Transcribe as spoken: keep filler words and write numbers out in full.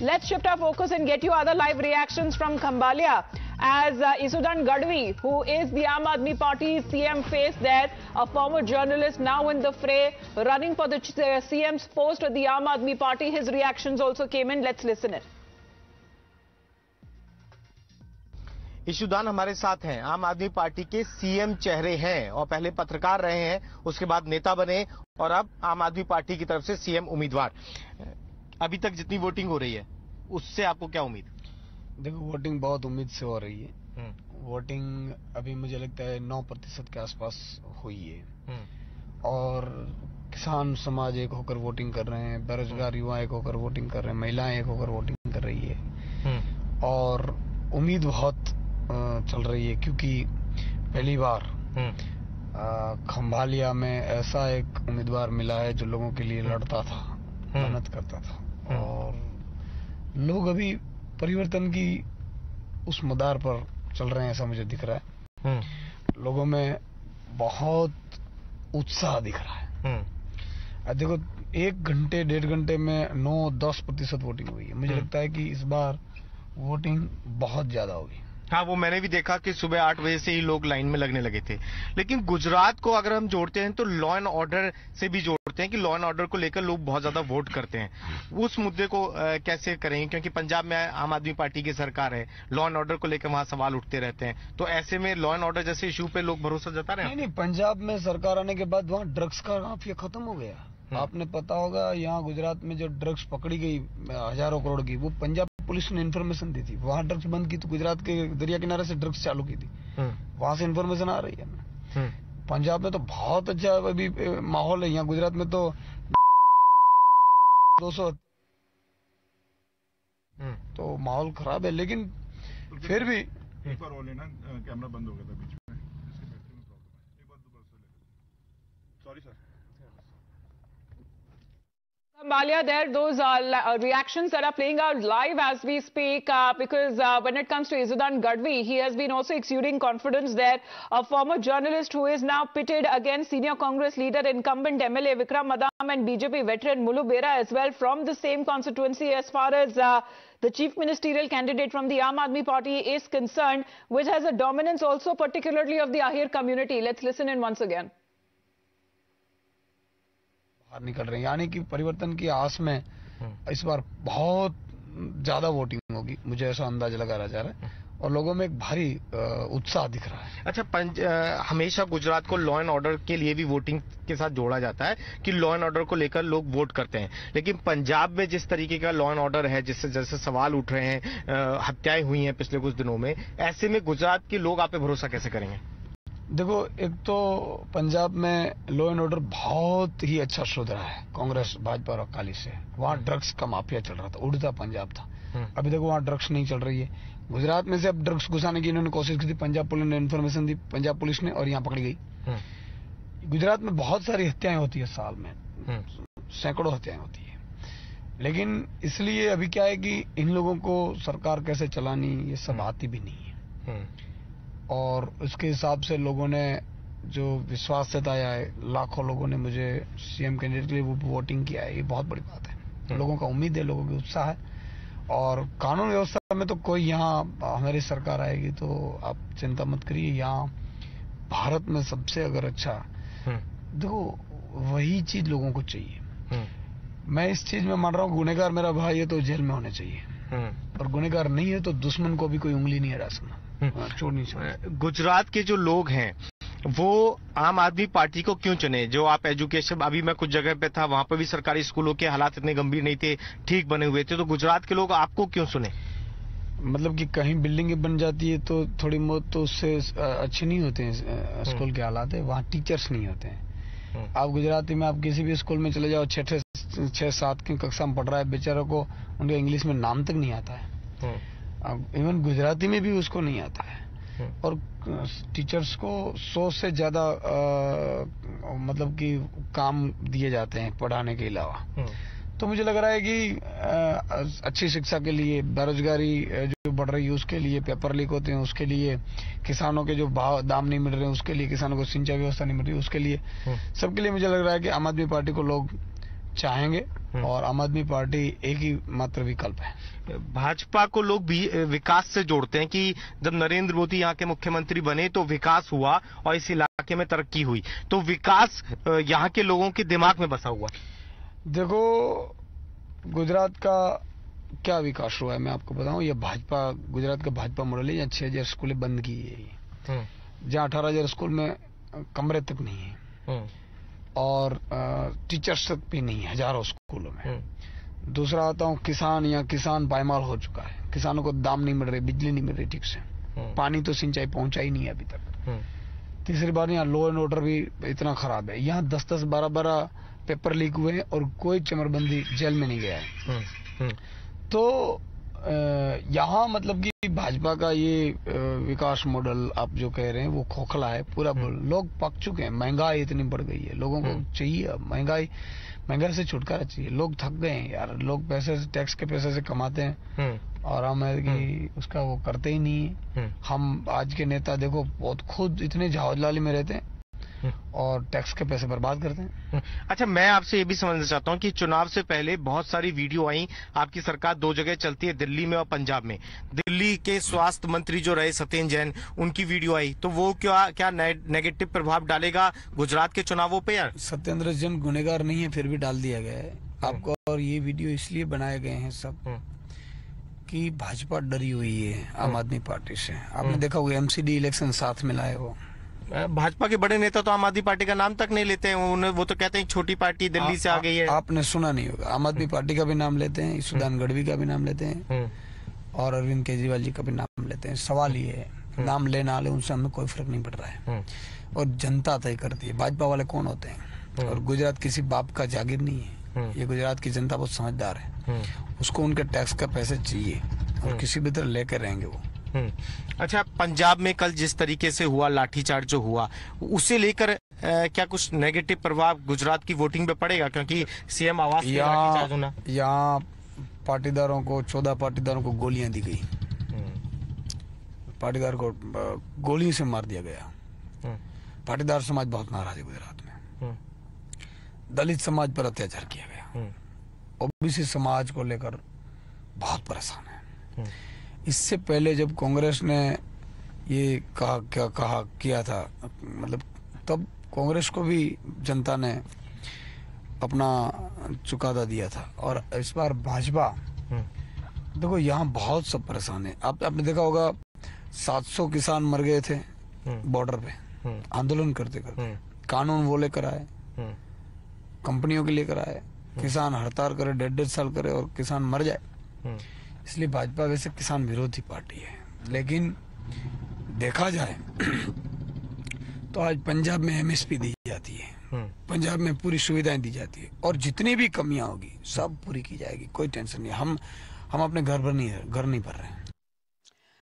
let's shift our focus and get you other live reactions from Khambhalia. As uh, Isudan Gadvi, who is the Aam Aadmi Party C M, faced there, a former journalist now in the fray, running for the uh, C M's post of the Aam Aadmi Party. His reactions also came in. Let's listen it. Isudan हमारे साथ हैं, आम आदमी party के CM चेहरे हैं और पहले पत्रकार रहे हैं, उसके बाद नेता बने और अब आम आदमी पार्टी की तरफ से सीएम उम्मीदवार। अभी तक जितनी वोटिंग हो रही है उससे आपको क्या उम्मीद? देखो, वोटिंग बहुत उम्मीद से हो रही है। वोटिंग अभी मुझे लगता है नौ प्रतिशत के आसपास हुई है और किसान समाज एक होकर वोटिंग कर रहे हैं, बेरोजगार युवा एक होकर वोटिंग कर रहे हैं, महिलाएं एक होकर वोटिंग कर रही है और उम्मीद बहुत चल रही है क्योंकि पहली बार खंभालिया में ऐसा एक उम्मीदवार मिला है जो लोगों के लिए लड़ता था, मेहनत करता था और लोग अभी परिवर्तन की उस मदार पर चल रहे हैं, ऐसा मुझे दिख रहा है। लोगों में बहुत उत्साह दिख रहा है। देखो, एक घंटे डेढ़ घंटे में नौ दस प्रतिशत वोटिंग हुई है। मुझे लगता है कि इस बार वोटिंग बहुत ज्यादा होगी। हाँ, वो मैंने भी देखा कि सुबह आठ बजे से ही लोग लाइन में लगने लगे थे। लेकिन गुजरात को अगर हम जोड़ते हैं तो लॉ एंड ऑर्डर से भी जोड़ते हैं कि लॉ एंड ऑर्डर को लेकर लोग बहुत ज्यादा वोट करते हैं। उस मुद्दे को आ, कैसे करेंगे, क्योंकि पंजाब में आम आदमी पार्टी की सरकार है, लॉ एंड ऑर्डर को लेकर वहां सवाल उठते रहते हैं, तो ऐसे में लॉ एंड ऑर्डर जैसे इशू पे लोग भरोसा जता रहे हैं? नहीं नहीं, पंजाब में सरकार आने के बाद वहाँ ड्रग्स का माफिया खत्म हो गया। आपने पता होगा, यहाँ गुजरात में जो ड्रग्स पकड़ी गई हजारों करोड़ की, वो पंजाब पुलिस ने इन्फॉर्मेशन दी थी। वहाँ ड्रग्स बंद की तो गुजरात के दरिया किनारे से ड्रग्स चालू की थी, वहां से इन्फॉर्मेशन आ रही है। पंजाब में तो बहुत अच्छा अभी माहौल है, यहाँ गुजरात में तो दो सौ तो माहौल खराब है। लेकिन फिर भी एक बार वो लेना कैमरा बंद हो गया था बीच में, sorry sir. Khambhalia, there those uh, reactions that are playing out live as we speak uh, because uh, when it comes to Isudan Gadvi, he has been also exuding confidence there. A former journalist who is now pitted against senior Congress leader, incumbent M L A Vikram Madam and B J P veteran Mullu Bera as well from the same constituency as far as uh, the chief ministerial candidate from the Aam Aadmi Party is concerned, which has a dominance also particularly of the Ahir community. Let's listen in once again. निकल रहे हैं, यानी कि परिवर्तन की आस में इस बार बहुत ज्यादा वोटिंग होगी, मुझे ऐसा अंदाजा लगा जा रहा है और लोगों में एक भारी उत्साह दिख रहा है। अच्छा, पंज, आ, हमेशा गुजरात को लॉ एंड ऑर्डर के लिए भी वोटिंग के साथ जोड़ा जाता है कि लॉ एंड ऑर्डर को लेकर लोग वोट करते हैं, लेकिन पंजाब में जिस तरीके का लॉ एंड ऑर्डर है, जिससे जैसे सवाल उठ रहे हैं, हत्याएं हुई हैं पिछले कुछ दिनों में, ऐसे में गुजरात के लोग आप पे भरोसा कैसे करेंगे? देखो, एक तो पंजाब में लॉ एंड ऑर्डर बहुत ही अच्छा सुधरा है कांग्रेस भाजपा और अकाली से। वहाँ ड्रग्स का माफिया चल रहा था, उड़ता पंजाब था। अभी देखो वहाँ ड्रग्स नहीं चल रही है। गुजरात में से अब ड्रग्स घुसाने की इन्होंने कोशिश की थी, पंजाब पुलिस ने इन्फॉर्मेशन दी, पंजाब पुलिस ने, और यहाँ पकड़ी गई। गुजरात में बहुत सारी हत्याएं होती है साल में, सैकड़ों हत्याएं होती है। लेकिन इसलिए अभी क्या है कि इन लोगों को सरकार कैसे चलानी ये सब आती भी नहीं है और उसके हिसाब से लोगों ने जो विश्वास जताया है, लाखों लोगों ने मुझे सीएम कैंडिडेट के लिए वो वोटिंग किया है, ये बहुत बड़ी बात है। लोगों का उम्मीद है, लोगों की उत्साह है और कानून व्यवस्था में तो कोई, यहाँ हमारी सरकार आएगी तो आप चिंता मत करिए। यहाँ भारत में सबसे अगर अच्छा, देखो वही चीज लोगों को चाहिए। मैं इस चीज में मान रहा हूँ, गुनहगार मेरा भाई है तो जेल में होने चाहिए और गुनहगार नहीं है तो दुश्मन को भी कोई उंगली नहीं हरा सकता, छोड़नी चाहिए। गुजरात के जो लोग हैं वो आम आदमी पार्टी को क्यों चुने? जो आप एजुकेशन, अभी मैं कुछ जगह पे था, वहां पर भी सरकारी स्कूलों के हालात इतने गंभीर नहीं थे, ठीक बने हुए थे, तो गुजरात के लोग आपको क्यों सुने? मतलब कि कहीं बिल्डिंग बन जाती है तो थोड़ी बहुत तो उससे अच्छे नहीं होते हैं स्कूल के हालात है, वहाँ टीचर्स नहीं होते हैं। आप गुजराती में आप किसी भी स्कूल में चले जाओ, छह छह सात की कक्षा में पढ़ रहा है, बेचारों को उनका इंग्लिश में नाम तक नहीं आता है, इवन गुजराती में भी उसको नहीं आता है और टीचर्स को सौ से ज्यादा मतलब कि काम दिए जाते हैं पढ़ाने के अलावा। तो मुझे लग रहा है कि आ, अच्छी शिक्षा के लिए, बेरोजगारी जो बढ़ रही है उसके लिए, पेपर लीक होते हैं उसके लिए, किसानों के जो भाव दाम नहीं मिल रहे हैं उसके लिए, किसानों को सिंचाई व्यवस्था नहीं मिल रही उसके लिए, सबके लिए मुझे लग रहा है कि आम आदमी पार्टी को लोग चाहेंगे और आम आदमी पार्टी एक ही मात्र विकल्प है। भाजपा को लोग भी विकास से जोड़ते हैं कि जब नरेंद्र मोदी यहाँ के मुख्यमंत्री बने तो विकास हुआ और इस इलाके में तरक्की हुई, तो विकास यहाँ के लोगों के दिमाग में बसा हुआ। देखो, गुजरात का क्या विकास हुआ है मैं आपको बताऊं। ये भाजपा, गुजरात का भाजपा मॉडल है। यहाँ छह हजार स्कूलें बंद की है, जहाँ अठारह हजार स्कूल में कमरे तक नहीं है और टीचर्स तक भी नहीं है हजारों स्कूलों में। दूसरा आता हूँ किसान, यहाँ किसान पायमाल हो चुका है। किसानों को दाम नहीं मिल रहे, बिजली नहीं मिल रही ठीक से, पानी तो सिंचाई पहुंचा ही नहीं है अभी तक। तीसरी बार यहाँ लॉ एंड ऑर्डर भी इतना खराब है। यहाँ दस दस बारह बारह पेपर लीक हुए हैं और कोई चमरबंदी जेल में नहीं गया है। तो यहाँ मतलब कि भाजपा का ये विकास मॉडल आप जो कह रहे हैं वो खोखला है पूरा। लोग पक चुके हैं, महंगाई इतनी बढ़ गई है, लोगों को चाहिए महंगाई, महंगाई से छुटकारा चाहिए। लोग थक गए हैं यार, लोग पैसे से, टैक्स के पैसे से कमाते हैं और हम है कि उसका वो करते ही नहीं है। हम आज के नेता देखो बहुत खुद इतने जहाजलाली में रहते हैं और टैक्स के पैसे बर्बाद करते हैं। अच्छा, मैं आपसे ये भी समझना चाहता हूँ कि चुनाव से पहले बहुत सारी वीडियो आई, आपकी सरकार दो जगह चलती है, दिल्ली में और पंजाब में। दिल्ली के स्वास्थ्य मंत्री जो रहे सत्येंद्र जैन, उनकी वीडियो आई, तो वो क्या क्या नेगेटिव प्रभाव डालेगा गुजरात के चुनावों पे यार? सत्येंद्र जैन गुनेगार नहीं है, फिर भी डाल दिया गया है आपको। और ये वीडियो इसलिए बनाए गए हैं सब कि भाजपा डरी हुई है आम आदमी पार्टी से। आपने देखा होगा एमसीडी इलेक्शन साथ में लाए वो। भाजपा के बड़े नेता तो आम आदमी पार्टी का नाम तक नहीं लेते हैं, उन्हें वो तो कहते हैं छोटी पार्टी दिल्ली से आ गई है। आपने सुना नहीं होगा, आम आदमी पार्टी का भी नाम लेते हैं, ईसुदान गढ़वी का भी नाम लेते हैं और अरविंद केजरीवाल जी का भी नाम लेते हैं। सवाल ये है, नाम लेना ले उनसे हमें कोई फर्क नहीं पड़ रहा है और जनता तय करती है भाजपा वाले कौन होते हैं। और गुजरात किसी बाप का जागीर नहीं है, ये गुजरात की जनता बहुत समझदार है, उसको उनके टैक्स का पैसे चाहिए और किसी भी तरह लेकर रहेंगे वो। अच्छा, पंजाब में कल जिस तरीके से हुआ, लाठीचार्ज जो हुआ, उसे लेकर क्या कुछ नेगेटिव प्रभाव गुजरात की वोटिंग पे पड़ेगा? क्योंकि सीएम आवास में लाठीचार्ज होना, यहाँ पाटीदारों को, चौदह पाटीदारों को गोलियां दी गई, पाटीदार को गोली से मार दिया गया। पाटीदार समाज बहुत नाराज है गुजरात में। दलित समाज पर अत्याचार किया गया, ओबीसी समाज को लेकर बहुत परेशान है। इससे पहले जब कांग्रेस ने ये कहा क्या कहा किया था, मतलब तब कांग्रेस को भी जनता ने अपना चुकादा दिया था। और इस बार भाजपा, देखो यहाँ बहुत सब परेशान है। आप आपने देखा होगा सात सौ किसान मर गए थे बॉर्डर पे आंदोलन करते करते। कानून वो लेकर आए, कंपनियों के लेकर आए, किसान हड़ताल करे, डेढ़ डेढ़ साल करे और किसान मर जाए। इसलिए भाजपा वैसे किसान विरोधी पार्टी है, लेकिन देखा जाए तो आज पंजाब में एमएसपी दी जाती है, पंजाब में पूरी सुविधाएं दी जाती है और जितनी भी कमियां होगी सब पूरी की जाएगी, कोई टेंशन नहीं। हम हम अपने घर पर नहीं घर नहीं भर रहे हैं,